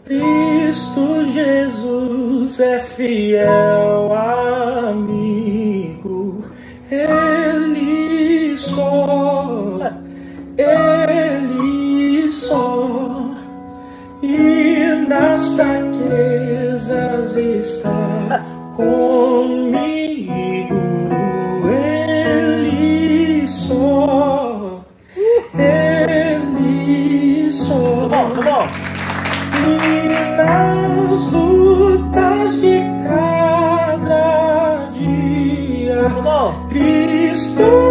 Cristo Jesus é fiel amigo, Ele só, e nas fraquezas está comigo, Ele só, e nas lutas de cada dia, Cristo